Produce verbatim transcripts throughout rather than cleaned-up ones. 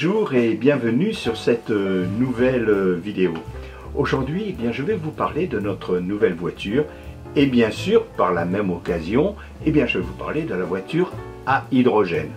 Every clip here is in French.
Bonjour et bienvenue sur cette nouvelle vidéo. Aujourd'hui, eh bien, je vais vous parler de notre nouvelle voiture et bien sûr, par la même occasion, eh bien, je vais vous parler de la voiture à hydrogène.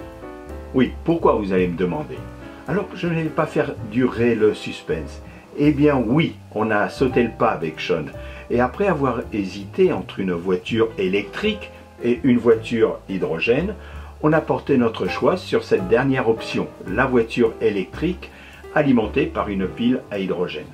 Oui, pourquoi vous allez me demander? Alors, je ne vais pas faire durer le suspense. Eh bien oui, on a sauté le pas avec Sean. Et après avoir hésité entre une voiture électrique et une voiture hydrogène, on a porté notre choix sur cette dernière option, la voiture électrique alimentée par une pile à hydrogène.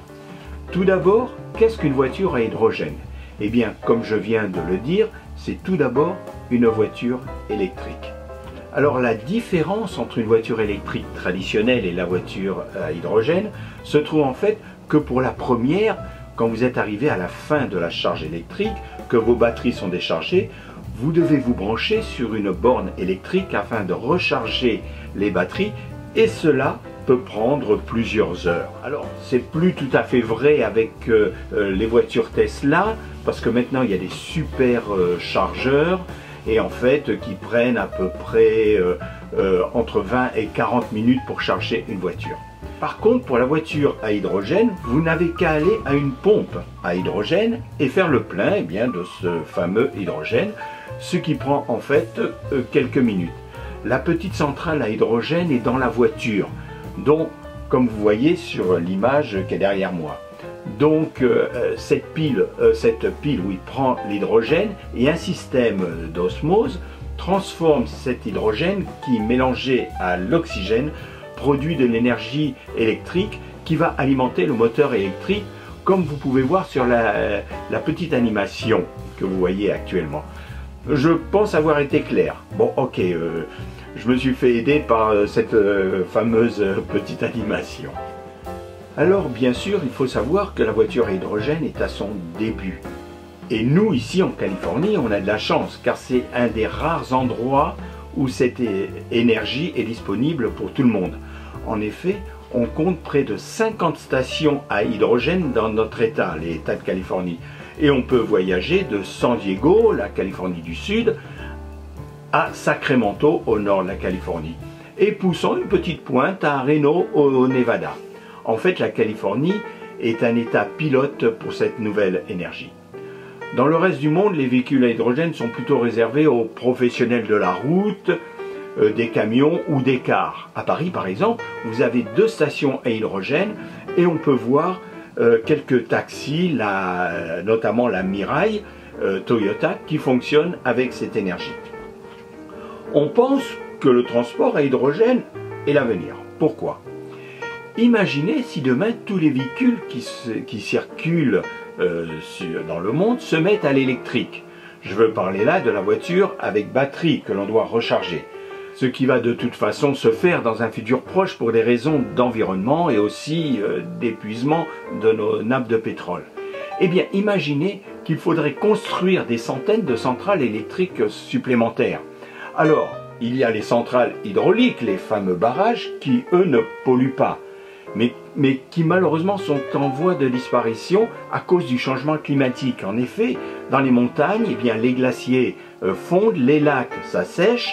Tout d'abord, qu'est-ce qu'une voiture à hydrogène? Eh bien, comme je viens de le dire, c'est tout d'abord une voiture électrique. Alors la différence entre une voiture électrique traditionnelle et la voiture à hydrogène se trouve en fait que pour la première, quand vous êtes arrivé à la fin de la charge électrique, que vos batteries sont déchargées, vous devez vous brancher sur une borne électrique afin de recharger les batteries et cela peut prendre plusieurs heures. Alors c'est plus tout à fait vrai avec euh, les voitures Tesla parce que maintenant il y a des super euh, chargeurs et en fait qui prennent à peu près euh, euh, entre vingt et quarante minutes pour charger une voiture. Par contre, pour la voiture à hydrogène, vous n'avez qu'à aller à une pompe à hydrogène et faire le plein eh bien, de ce fameux hydrogène, ce qui prend en fait euh, quelques minutes. La petite centrale à hydrogène est dans la voiture, donc comme vous voyez sur l'image qui est derrière moi. Donc euh, cette pile, euh, cette pile où il prend l'hydrogène et un système d'osmose transforme cet hydrogène qui, mélangé à l'oxygène, produit de l'énergie électrique qui va alimenter le moteur électrique, comme vous pouvez voir sur la, la petite animation que vous voyez actuellement. Je pense avoir été clair. Bon, ok, euh, je me suis fait aider par euh, cette euh, fameuse euh, petite animation. Alors, bien sûr, il faut savoir que la voiture à hydrogène est à son début. Et nous, ici en Californie, on a de la chance, car c'est un des rares endroits où cette énergie est disponible pour tout le monde. En effet, on compte près de cinquante stations à hydrogène dans notre État, l'État de Californie. Et on peut voyager de San Diego, la Californie du Sud, à Sacramento, au nord de la Californie. Et poussons une petite pointe à Reno, au Nevada. En fait, la Californie est un État pilote pour cette nouvelle énergie. Dans le reste du monde, les véhicules à hydrogène sont plutôt réservés aux professionnels de la route, euh, des camions ou des cars. À Paris, par exemple, vous avez deux stations à hydrogène et on peut voir euh, quelques taxis, la, notamment la Mirai euh, Toyota, qui fonctionnent avec cette énergie. On pense que le transport à hydrogène est l'avenir. Pourquoi? Imaginez si demain tous les véhicules qui, se, qui circulent euh, sur, dans le monde se mettent à l'électrique. Je veux parler là de la voiture avec batterie que l'on doit recharger. Ce qui va de toute façon se faire dans un futur proche pour des raisons d'environnement et aussi euh, d'épuisement de nos nappes de pétrole. Eh bien, imaginez qu'il faudrait construire des centaines de centrales électriques supplémentaires. Alors, il y a les centrales hydrauliques, les fameux barrages, qui eux ne polluent pas. Mais, mais qui malheureusement sont en voie de disparition à cause du changement climatique. En effet, dans les montagnes, eh bien, les glaciers euh, fondent, les lacs s'assèchent,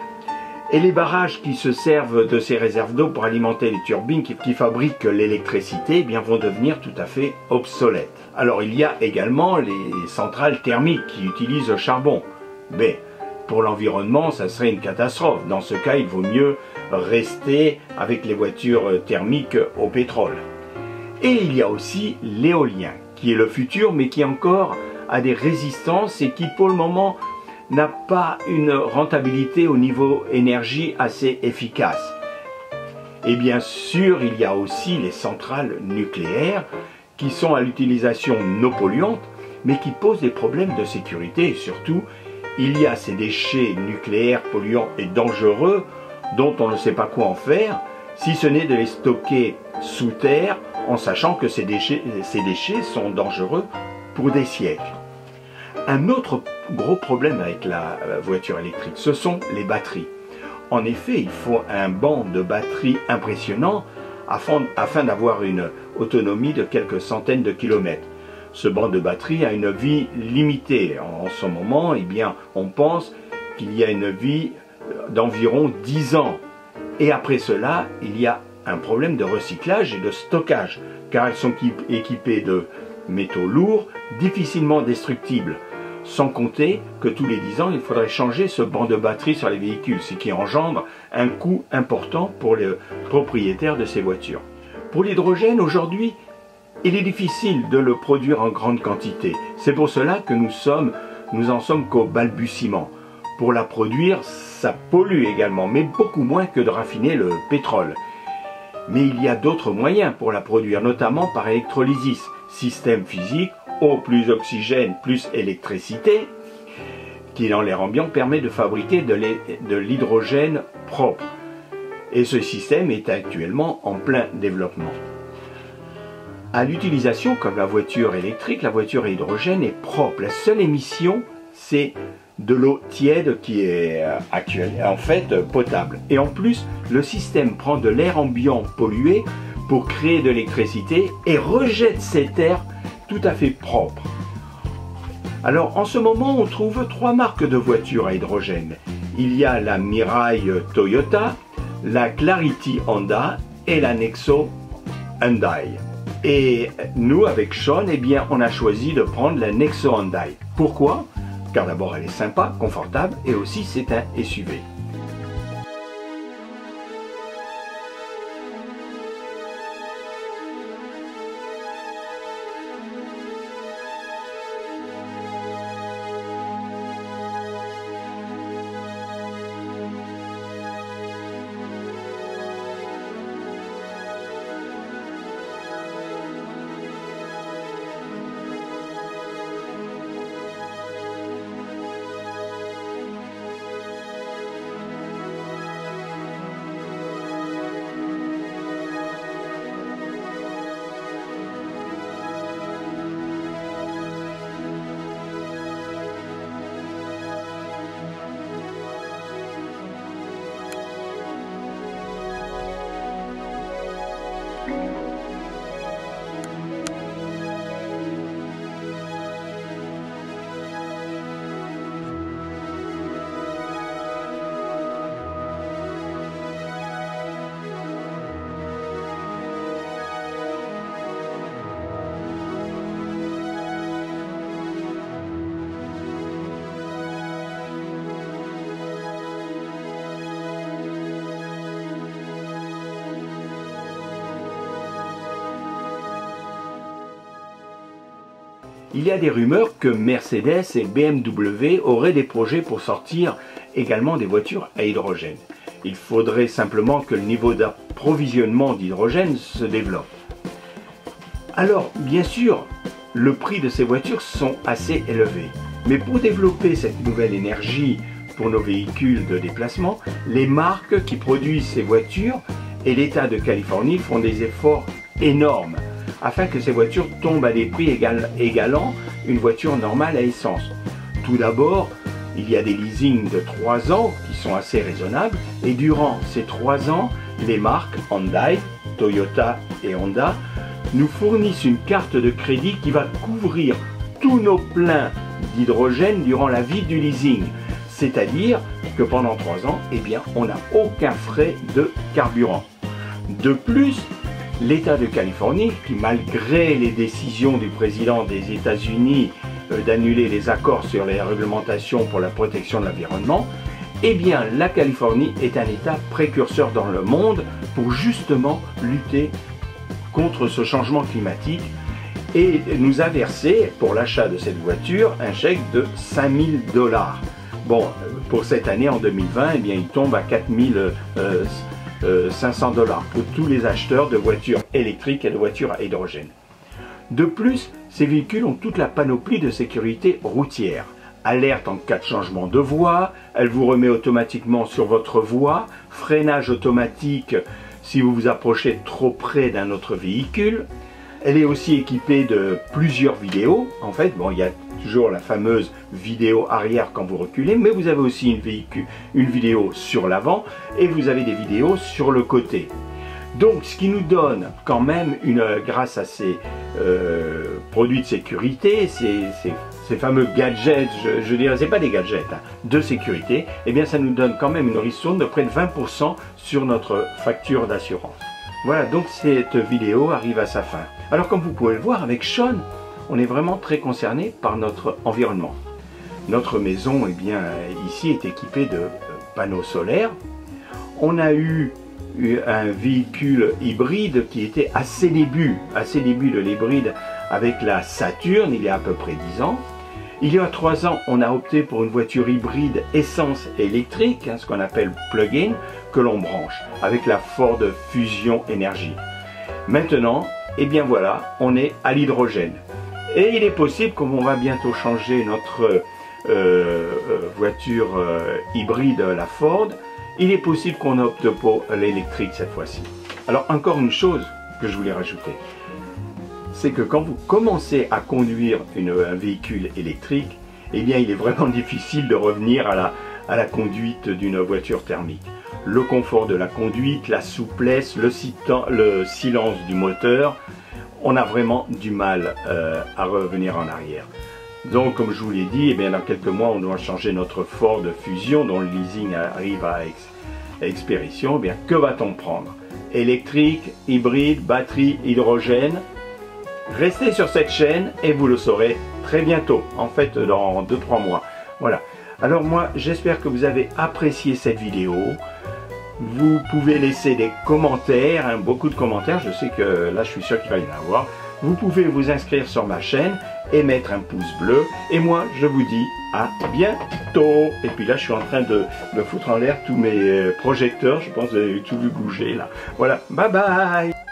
et les barrages qui se servent de ces réserves d'eau pour alimenter les turbines qui, qui fabriquent l'électricité eh bien, vont devenir tout à fait obsolètes. Alors il y a également les centrales thermiques qui utilisent le charbon. Mais pour l'environnement, ça serait une catastrophe. Dans ce cas, il vaut mieux rester avec les voitures thermiques au pétrole. Et il y a aussi l'éolien, qui est le futur, mais qui encore a des résistances et qui pour le moment n'a pas une rentabilité au niveau énergie assez efficace. Et bien sûr, il y a aussi les centrales nucléaires, qui sont à l'utilisation non polluante, mais qui posent des problèmes de sécurité et surtout, il y a ces déchets nucléaires polluants et dangereux dont on ne sait pas quoi en faire, si ce n'est de les stocker sous terre en sachant que ces déchets, ces déchets sont dangereux pour des siècles. Un autre gros problème avec la voiture électrique, ce sont les batteries. En effet, il faut un banc de batterie impressionnant afin, afin d'avoir une autonomie de quelques centaines de kilomètres. Ce banc de batterie a une vie limitée. En ce moment, eh bien, on pense qu'il y a une vie d'environ dix ans. Et après cela, il y a un problème de recyclage et de stockage, car elles sont équipées de métaux lourds, difficilement destructibles. Sans compter que tous les dix ans, il faudrait changer ce banc de batterie sur les véhicules, ce qui engendre un coût important pour les propriétaires de ces voitures. Pour l'hydrogène, aujourd'hui, il est difficile de le produire en grande quantité. C'est pour cela que nous, sommes, nous en sommes qu'au balbutiement. Pour la produire, ça pollue également, mais beaucoup moins que de raffiner le pétrole. Mais il y a d'autres moyens pour la produire, notamment par électrolysis, système physique, eau plus oxygène plus électricité, qui dans l'air ambiant permet de fabriquer de l'hydrogène propre. Et ce système est actuellement en plein développement. À l'utilisation, comme la voiture électrique, la voiture à hydrogène est propre. La seule émission, c'est de l'eau tiède qui est actuelle, en fait potable. Et en plus, le système prend de l'air ambiant pollué pour créer de l'électricité et rejette cet air tout à fait propre. Alors en ce moment, on trouve trois marques de voitures à hydrogène. Il y a la Mirai Toyota, la Clarity Honda et la Nexo Hyundai. Et nous, avec Sean, eh bien, on a choisi de prendre la Nexo Hyundai. Pourquoi? Car d'abord elle est sympa, confortable et aussi c'est un S U V. Il y a des rumeurs que Mercedes et B M W auraient des projets pour sortir également des voitures à hydrogène. Il faudrait simplement que le niveau d'approvisionnement d'hydrogène se développe. Alors, bien sûr, le prix de ces voitures sont assez élevés. Mais pour développer cette nouvelle énergie pour nos véhicules de déplacement, les marques qui produisent ces voitures et l'État de Californie font des efforts énormes afin que ces voitures tombent à des prix égal, égalant une voiture normale à essence. Tout d'abord, il y a des leasings de trois ans qui sont assez raisonnables et durant ces trois ans, les marques Hyundai, Toyota et Honda nous fournissent une carte de crédit qui va couvrir tous nos pleins d'hydrogène durant la vie du leasing. C'est-à-dire que pendant trois ans, eh bien, on n'a aucun frais de carburant. De plus, l'État de Californie, qui malgré les décisions du président des États-Unis euh, d'annuler les accords sur les réglementations pour la protection de l'environnement, eh bien la Californie est un État précurseur dans le monde pour justement lutter contre ce changement climatique et nous a versé pour l'achat de cette voiture un chèque de cinq mille dollars. Bon, pour cette année en deux mille vingt, eh bien il tombe à quatre mille cinq cents dollars pour tous les acheteurs de voitures électriques et de voitures à hydrogène. De plus, ces véhicules ont toute la panoplie de sécurité routière. Alerte en cas de changement de voie, elle vous remet automatiquement sur votre voie, freinage automatique si vous vous approchez trop près d'un autre véhicule. Elle est aussi équipée de plusieurs vidéos. En fait, bon, il y a toujours la fameuse vidéo arrière quand vous reculez, mais vous avez aussi une, véhicule, une vidéo sur l'avant et vous avez des vidéos sur le côté. Donc, ce qui nous donne quand même, une, grâce à ces euh, produits de sécurité, ces, ces, ces fameux gadgets, je, je dirais, c'est pas des gadgets, hein, de sécurité, eh bien ça nous donne quand même une ristourne de près de vingt pour cent sur notre facture d'assurance. Voilà, donc cette vidéo arrive à sa fin. Alors comme vous pouvez le voir, avec Sean, on est vraiment très concerné par notre environnement. Notre maison, eh bien, ici est équipée de panneaux solaires. On a eu un véhicule hybride qui était à ses débuts, à ses débuts de l'hybride avec la Saturn, il y a à peu près dix ans. Il y a trois ans, on a opté pour une voiture hybride essence électrique, hein, ce qu'on appelle plug-in, que l'on branche avec la Ford Fusion Energy. Maintenant, eh bien voilà, on est à l'hydrogène. Et il est possible, comme on va bientôt changer notre euh, voiture euh, hybride, la Ford, il est possible qu'on opte pour l'électrique cette fois-ci. Alors encore une chose que je voulais rajouter, c'est que quand vous commencez à conduire une, un véhicule électrique, eh bien il est vraiment difficile de revenir à la, à la conduite d'une voiture thermique. Le confort de la conduite, la souplesse, le, le silence du moteur, on a vraiment du mal euh, à revenir en arrière. Donc comme je vous l'ai dit, eh bien, dans quelques mois on doit changer notre Ford Fusion dont le leasing arrive à, ex à expérition. Eh bien, que va-t-on prendre? Électrique, hybride, batterie, hydrogène? Restez sur cette chaîne et vous le saurez très bientôt, en fait dans deux trois mois. Voilà. Alors moi j'espère que vous avez apprécié cette vidéo. Vous pouvez laisser des commentaires, hein, beaucoup de commentaires, je sais que là je suis sûr qu'il va y en avoir. Vous pouvez vous inscrire sur ma chaîne et mettre un pouce bleu. Et moi je vous dis à bientôt. Et puis là je suis en train de, de foutre en l'air tous mes projecteurs, je pense que vous avez tout vu bouger là. Voilà, bye bye.